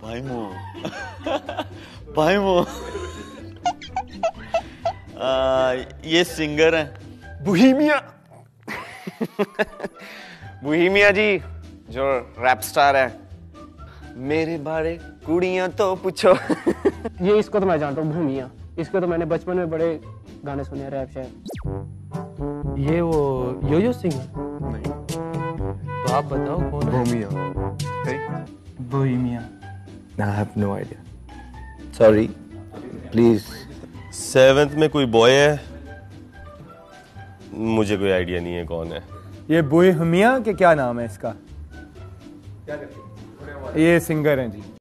भाईमो ये सिंगर हैं Bohemia. Bohemia जी जो रैप स्टार है। मेरे बारे कुड़ियां तो पूछो। ये इसको तो मैं जानता हूँ, बोहेमिया। इसको तो मैंने बचपन में बड़े गाने सुने, रैप शायद। ये वो यो सिंह नहीं, तो आप बताओ कौन है? Bohemia. Bohemia. I have no idea. Sorry. Please. 7th में कोई बॉय है, मुझे कोई आइडिया नहीं है कौन है। ये बोहेमिया के क्या नाम है इसका? ये सिंगर हैं जी।